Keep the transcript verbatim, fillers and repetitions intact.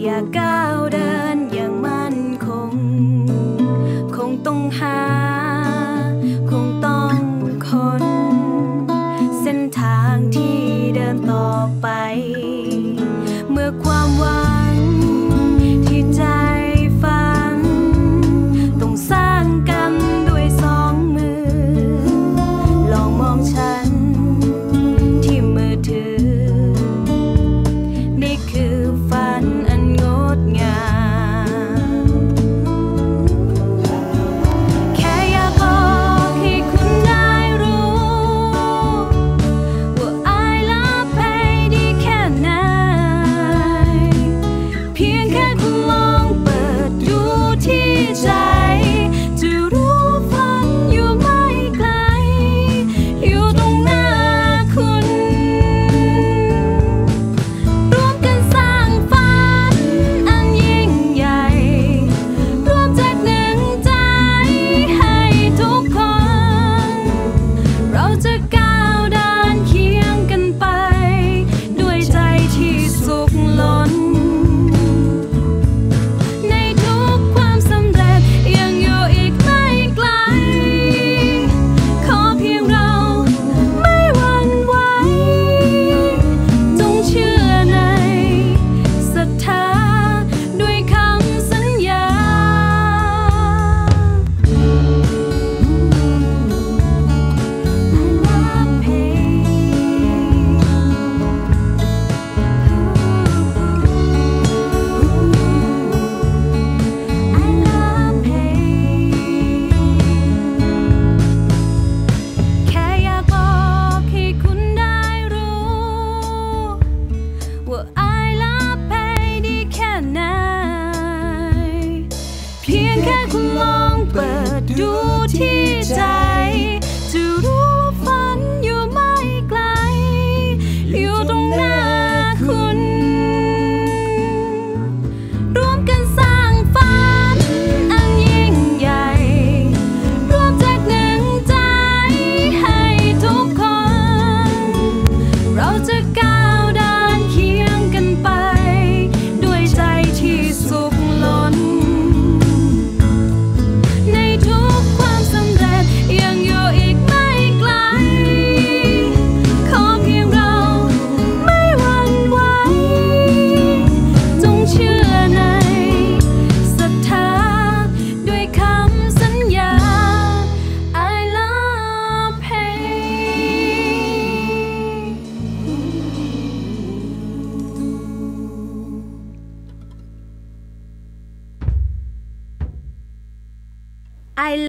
อยากก้าวเดินอย่างมั่นคงคงต้องหาคงต้องคนเส้นทางที่เดินต่อไปเมื่อความหวังที่ใจฝันต้องสร้างกันด้วยสองมือลองมองฉันที่มือถือนี่คือฝันอันงดงามแค่อยากบอกให้คุณได้รู้ว่า I love pay ดีแค่ไหนเพียงแค่คุณลองเปิดดูที่ใจจะรู้ฝันอยู่ไม่ไกลอยู่ตรงหน้าคุณร่วมกันสร้างฝันอันยิ่งใหญ่ร่วมจากหนึ่งใจให้ทุกคนเราจะก้าวเดินเคียงกันไปด้วยใจที่สุขล้นในทุกความสำเร็จยังอยู่อีกไม่ไกลขอเพียงเราไม่หวั่นไหวจงเชื่อในศรัทธาด้วยคำสัญญา I love pay I love pay แค่อยากบอกให้คุณได้รู้ว่า I love pay ดีแค่ไหนเพียงแค่คุณลองเปิดดูที่ใจจะรู้ฝันอยู่ไม่ไกลอยู่ตรงหน้าคุณร่วมกันสร้างฝันอันยิ่งใหญ่ร่วมจากหนึ่งใจให้ทุกคนเราจะก้าวเดินเคียงกันไปด้วยใจที่สุขล้นในทุกความสำเร็จยังอยู่อีกไม่ไกลขอเพียงเราไม่หวั่นไหวจงเชื่อในศรัทธาด้วยคำสัญญา I love pay I